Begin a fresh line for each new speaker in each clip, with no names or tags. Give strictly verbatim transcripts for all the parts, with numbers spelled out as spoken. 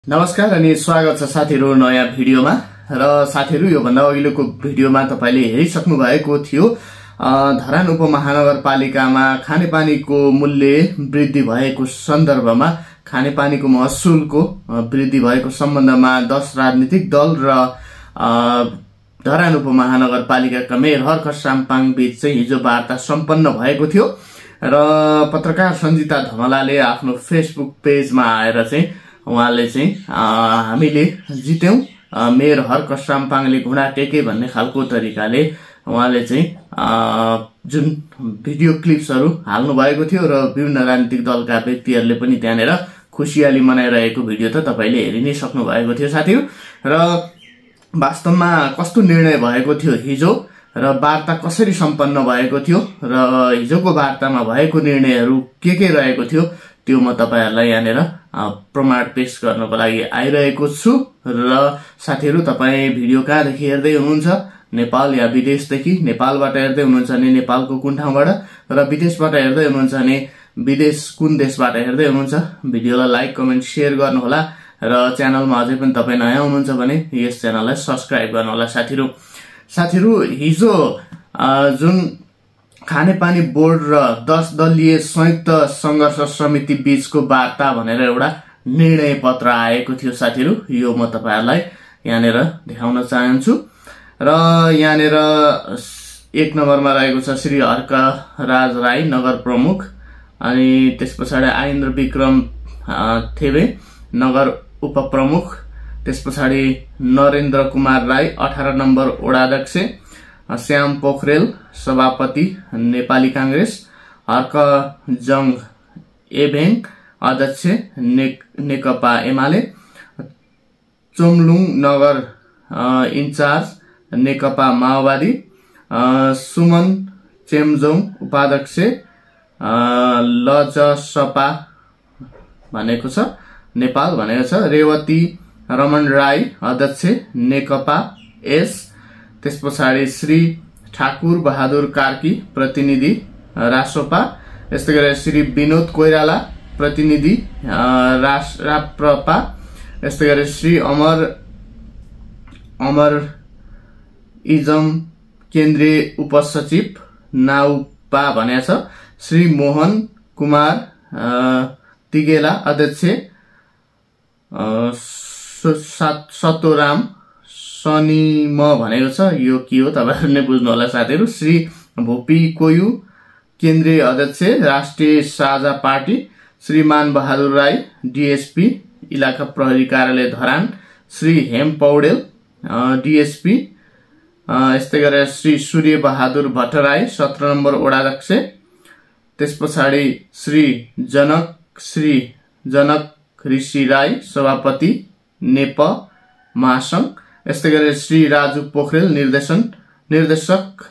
नमस्कार अनि स्वागत छ साथीहरु नयाँ भिडियोमा। र साथीहरु यो भन्दा अघिल्लोको भिडियोमा तपाईले हेरिसक्नु भएको थियो धरान उपमहानगरपालिकामा खानेपानीको मूल्य वृद्धि भएको सन्दर्भमा खानेपानीको महसुलको वृद्धि भएको सम्बन्धमा दस राजनीतिक दल र धरान उपमहानगरपालिकाका मेयर हर्क साम्पाङ बीच चाहिँ हिजो वार्ता सम्पन्न भएको थियो र पत्रकार सञ्जिता धमलाले आफ्नो फेसबुक पेजमा आएर चाहिँ उहाँले चाहिँ हामीले जित्यौं, मेयर हर्क साम्पाङले घुँडा टेके भन्ने खालको तरिकाले उहाँले चाहिँ जुन भिडियो क्लिप्सहरु हाल्नु भएको थियो र विभिन्न राजनीतिक दलका व्यक्तिहरुले पनि त्यहाँनेर खुशियाली मनाइरहेको भिडियो त तपाईले हेरि नै सक्नु भएको थियो साथीहरु। र वास्तवमा कस्तो निर्णय भएको थियो हिजो र वार्ता कसरी सम्पन्न भएको थियो र हिजोको वार्तामा भएको निर्णयहरु के के रहेको थियो त्यो म तपाईहरुलाई यहाँनेर प्रमाण पेश गर्नको लागि आइरहेको छु। र साथीहरु तपाई भिडियो कहाँदेखि हेर्दै हुनुहुन्छ, नेपाल या विदेशदेखि? नेपालबाट हेर्दै हुनुहुन्छ भने नेपालको कुन ठाउँबाट र विदेशबाट हेर्दै हुनुहुन्छ भने विदेश कुन देशबाट हेर्दै हुनुहुन्छ? भिडियोलाई लाइक कमेन्ट शेयर गर्नुहोला र च्यानलमा अझै पनि तपाई नयाँ हुनुहुन्छ भने यस च्यानललाई सब्स्क्राइब गर्नुहोला साथीहरु। साथीहरु हिजो जुन खानेपानी बोर्ड र दस दलीय संयुक्त संघर्ष समिति बीचको वार्ता भनेर एउटा निर्णय पत्र आएको थियो साथीहरु, यो म तपाईहरुलाई यहाँनेर देखाउन चाहन्छु। र यहाँनेर एक नम्बरमा रहेको छ श्री हर्क राज राई नगर प्रमुख, अनि त्यसपछि आइन्द्र विक्रम थेबे नगर उपप्रमुख, त्यसपछि नरेन्द्र कुमार राई अठारह नम्बर वडाध्यक्ष, श्याम पोखरेल सभापति नेपाली कांग्रेस, हर्क जङ एभेङ अध्यक्ष ने, नेकपा एमाले, चोमलुङ नगर इन्चार्ज नेकपा माओवादी, सुमन चेम्जोङ उपाध्यक्ष लजसपा भनेको छ नेपाल भनेको छ, रेवती रमण राई अध्यक्ष नेकपा एस, त्यसपछि श्री ठाकुर बहादुर कार्की प्रतिनिधि रासोपा, यस्तै गरी श्री विनोद कोइराला प्रतिनिधि राप्रपा, यस्तै गरी श्री अमर अमर इजम केन्द्रीय उपसचिव नाउपा भनेको छ, श्री मोहन कुमार तिगेला अध्यक्ष सतोराम सनिम भनेको छ, यो के हो तपाईहरुले बुझ्नु होला साथीहरु, श्री भोपी कोयु केन्द्रीय अध्यक्ष राष्ट्रिय साझा पार्टी, श्री मान बहादुर राई डीएसपी इलाका प्रहरी कार्यालय धरान, श्री हेम पौडेल डीएसपी, यस्तै गरेर श्री सूर्य बहादुर भट्टराई सत्रह नम्बर वडाध्यक्ष, त्यसपछि श्री जनक श्री जनक ऋषि राई सभापति नेप महासंघ, यस्तै गरी श्री राजु पोखरेल निर्देशन निर्देशक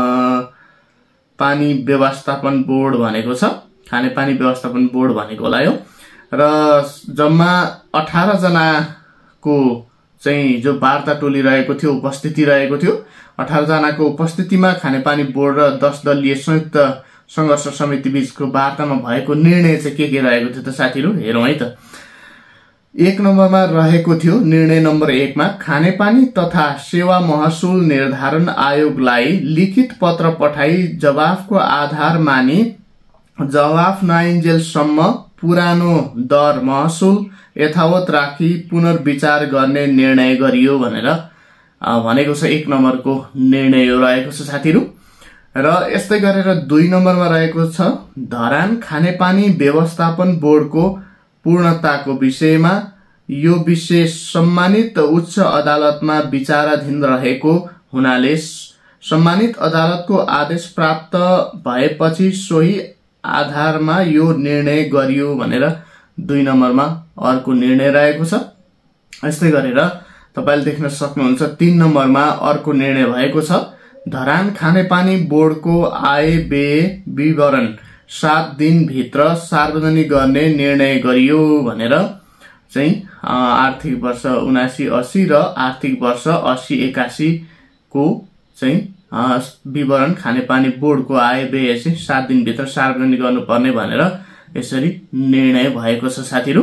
पानी व्यवस्थापन बोर्ड भनेको छ, खानेपानी व्यवस्थापन बोर्ड भनेको होला यो। र जम्मा अठारह जनाको चाहिँ जो वार्ता टोली रहेको थियो, उपस्थिति रहेको थियो, अठारह जनाको उपस्थितिमा खानेपानी बोर्ड र दस दलीय संयुक्त संघर्ष समिति बीचको वार्तामा भएको निर्णय चाहिँ के के रहेको थियो त साथीहरु, हेरौं है त। एक नम्बरमा रहेको थियो निर्णय नम्बर एकमा खानेपानी तथा सेवा महसुल निर्धारण आयोगलाई लिखित पत्र पठाई जवाफको आधार मानी जवाफ नआइन्जेलसम्म पुरानो दर महसुल यथावत राखी पुनर्विचार गर्ने निर्णय गरियो भनेर भनेको छ। एक नम्बरको निर्णय यो रहेको छ साथीहरु। र यस्तै गरेर दुई नम्बरमा रहेको छ धरान खानेपानी व्यवस्थापन बोर्डको पूर्णताको विषयमा, यो विषय सम्मानित उच्च अदालतमा विचाराधीन रहेको हुनाले सम्मानित अदालतको आदेश प्राप्त भएपछि सोही आधारमा यो निर्णय गरियो भनेर दुई नम्बरमा अर्को निर्णय रहेको छ। यस्तै गरेर तपाईले देख्न सक्नुहुन्छ तीन नम्बरमा अर्को निर्णय भएको छ धरान खानेपानी बोर्डको आय व्यय विवरण सात दिन भित्र सार्वजनिक गर्ने निर्णय गरियो भनेर चाहिँ आर्थिक वर्ष उनासी अस्सी र आर्थिक वर्ष अस्सी एकासी को चाहिँ विवरण खानेपानी बोर्डको आय व्यय चाहिँ सात दिन भित्र सार्वजनिक गर्नुपर्ने भनेर यसरी निर्णय भएको छ साथीहरु।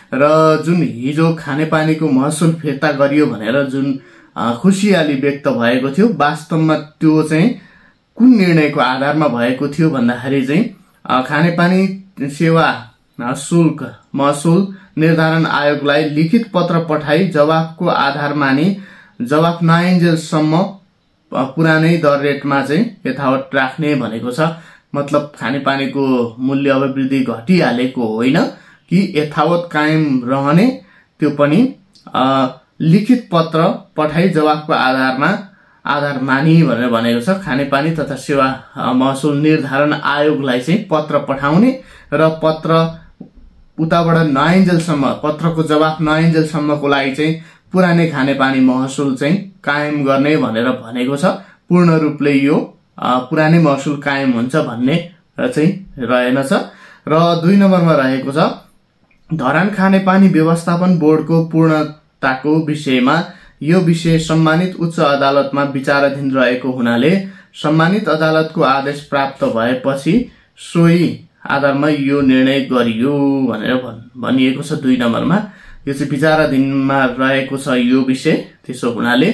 र जुन हिजो खानेपानीको महसुल फिर्ता गरियो भनेर जुन खुशियाली व्यक्त भएको थियो, वास्तवमा त्यो चाहिँ कुन निर्णयको आधारमा भएको थियो भन्दाखेरि चाहिँ खानेपानी सेवा शुल्क महसुल निर्धारण आयोगलाई लिखित पत्र पठाई जवाफको आधार मानि जवाफ नआइन्जेलसम्म पुरानै दर रेटमा चाहिँ यथावत राख्ने भनेको छ। मतलब खानेपानीको मूल्य अब वृद्धि घटिहालेको होइन कि यथावत कायम रहने, त्यो पनि लिखित पत्र पठाई जवाफको आधारमा आधार मानि भनेर भनेको छ। खानेपानी तथा सेवा महसुल निर्धारण आयोगलाई चाहिँ पत्र पठाउने र पत्र उताबाट नआइन्जेलसम्म पत्रको जवाफ नआइन्जेलसम्मको लागि चाहिँ पुरानै खानेपानी महसुल चाहिँ कायम गर्ने भनेर भनेको छ। पूर्ण रूपले यो पुरानै महसुल कायम हुन्छ भन्ने चाहिँ रहेनछ। र दुई नम्बरमा रहेको छ धरान खानेपानी व्यवस्थापन बोर्डको पूर्णताको विषयमा यो विषय सम्मानित उच्च अदालतमा विचाराधीन रहेको हुनाले सम्मानित अदालतको आदेश प्राप्त भएपछि सोही आधारमा यो निर्णय गरियो भनेर भनिएको छ। दुई नम्बरमा यो चाहिँ विचाराधीनमा रहेको छ यो विषय, त्यसो हुनाले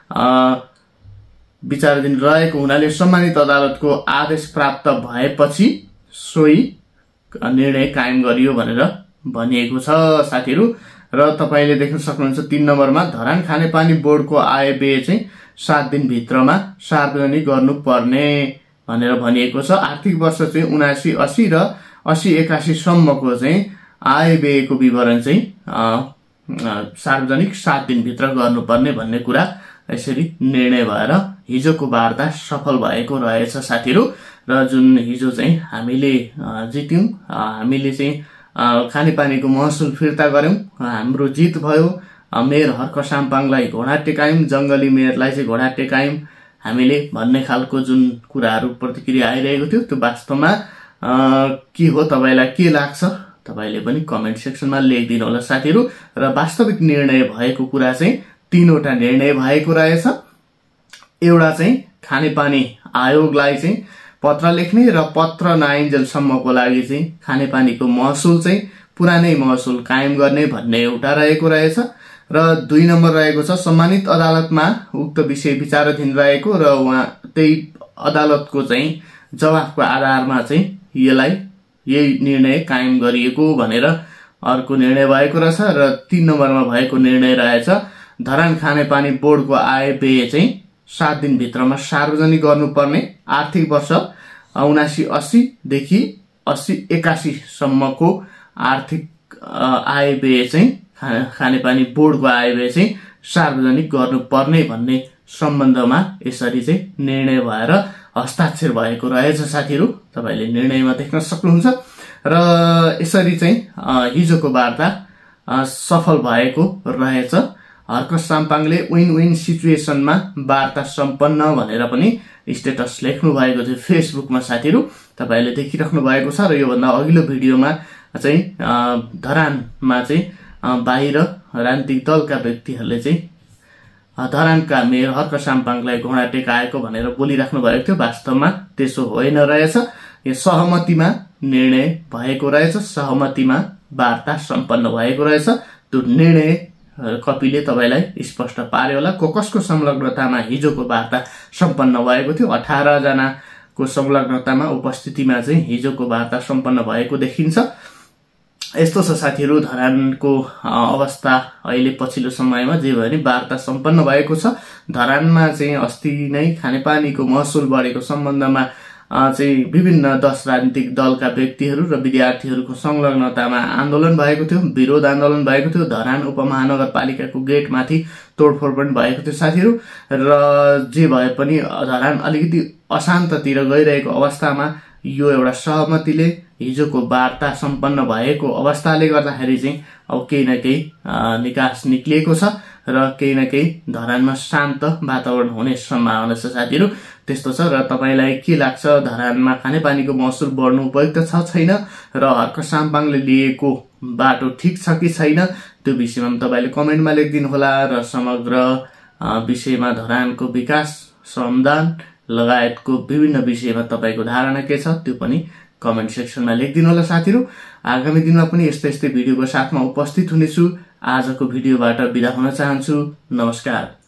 विचाराधीन रहेको हुनाले सम्मानित अदालतको आदेश प्राप्त भएपछि सोही निर्णय कायम गरियो भनेर भनिएको छ साथीहरू। र तपाईले देख्न सक्नुहुन्छ तीन नम्बरमा धरान खानेपानी बोर्डको आय व्यय चाहिँ सात दिन भित्रमा सार्वजनिक गर्नुपर्ने भनेर भनिएको छ। आर्थिक वर्ष चाहिँ उनासी अस्सी र अस्सी एकासी सम्मको चाहिँ आय व्ययको विवरण चाहिँ सार्वजनिक सात दिन भित्र गर्नुपर्ने भन्ने कुरा यसरी निर्णय भएर हिजोको वार्ता सफल भएको रहेछ साथीहरू। र जुन हिजो चाहिँ हामीले जित्यौं, हामीले चाहिँ खानेपानीको महसुल फिर्ता गर्यौं, हाम्रो जित भयो। मेयर हर्क साम्पाङलाई घोडा टेकायौं, जंगली मेयरलाई चाहिँ घोडा टेकायौं हामीले भन्ने खालको जुन कुराहरू प्रतिक्रिया आइरहेको थियो, त्यो वास्तवमा के हो, तपाईलाई के लाग्छ तपाईले पनि कमेन्ट सेक्सनमा लेखिदिनु होला साथीहरू। र वास्तविक निर्णय भएको कुरा चाहिँ तीनवटा निर्णय भएको रहेछ। एउटा चाहिँ खानेपानी आयोगलाई चाहिँ पत्र लेख्ने र पत्र नआइन्जेलसम्मको लागि चाहिँ खानेपानीको महसुल चाहिँ पुरानै महसुल कायम गर्ने भन्ने एउटा रहेको रहेछ। र दुई नम्बर रहेको छ सम्मानित अदालतमा उक्त विषय विचाराधीन रहेको र उहाँ त्यही अदालतको चाहिँ जवाफको आधारमा चाहिँ यसलाई यही निर्णय कायम गरिएको भनेर अर्को निर्णय भएको रहेछ। र तीन नम्बरमा भएको निर्णय रहेछ धरान खानेपानी बोर्डको आय व्यय चाहिँ सात दिन भित्रमा सार्वजनिक गर्नुपर्ने, आर्थिक वर्ष उनासी अस्सी देखि अस्सी एकासी सम्मको आर्थिक आय व्यय चाहिँ खानेपानी बोर्डको आय व्यय चाहिँ सार्वजनिक गर्नुपर्ने भन्ने सम्बन्धमा यसरी चाहिँ निर्णय भएर हस्ताक्षर भएको रहेछ साथीहरू। तपाईले निर्णयमा देख्न सक्नुहुन्छ। र यसरी चाहिँ हिजोको वार्ता सफल भएको रहेछ। हर्क साम्पाङले विन विन सिचुएसनमा वार्ता सम्पन्न भनेर पनि स्टेटस लेख्नु भएको थियो फेसबुकमा साथीहरू, तपाईले देखिराख्नु भएको छ। र योभन्दा अघिल्लो भिडियोमा चाहिँ धरानमा चाहिँ बाहिर राजनीतिक दलका व्यक्तिहरूले चाहिँ धरानका मेयर हर्क साम्पाङलाई घोडा टेकाएको भनेर बोलिराख्नु भएको थियो। वास्तवमा त्यसो होइन रहेछ, यो सहमतिमा निर्णय भएको रहेछ, सहमतिमा वार्ता सम्पन्न भएको रहेछ। त्यो निर्णय कपिले तपाईलाई स्पष्ट पार्यो होला को कसको संलग्नतामा हिजोको वार्ता सम्पन्न भएको थियो। अठार जनाको संलग्नतामा उपस्थितिमा चाहिँ हिजोको वार्ता सम्पन्न भएको देखिन्छ। यस्तो छ साथीहरू धरानको अवस्था अहिले पछिल्लो समयमा। जे भयो नि वार्ता सम्पन्न भएको छ। धरानमा चाहिँ अस्ति नै खानेपानीको महसुल बढेको सम्बन्धमा चाहिँ विभिन्न दस राजनीतिक दलका व्यक्तिहरू र विद्यार्थीहरूको संलग्नतामा आन्दोलन भएको थियो, विरोध आन्दोलन भएको थियो। धरान उपमहानगरपालिकाको गेटमाथि तोडफोड पनि भएको थियो साथीहरू। र जे भए पनि धरान अलिकति अशान्ततिर गइरहेको अवस्थामा यो एउटा सहमतिले हिजोको वार्ता सम्पन्न भएको अवस्थाले गर्दाखेरि चाहिँ अब केही न केही निकास निक्लिएको छ र केही न केही धरानमा शान्त वातावरण हुने सम्भावना छ साथीहरू। त्यस्तो छ। र तपाईलाई के लाग्छ, धरानमा खानेपानीको महसुल बढ्नु उपयुक्त छ छैन र हर्क साम्पाङले लिएको बाटो ठिक छ कि छैन, त्यो विषयमा तपाईले कमेन्टमा लेखिदिनु होला। र समग्र विषयमा धरानको विकास, श्रमदान लगायतको विभिन्न विषयमा तपाईको धारणा के छ त्यो पनि कमेन्ट सेक्सनमा लेखिदिनु होला साथीहरू। आगामी दिनमा पनि यस्तै यस्तै भिडियोको साथमा उपस्थित हुनेछु। आजको भिडियोबाट बिदा हुन चाहन्छु। नमस्कार।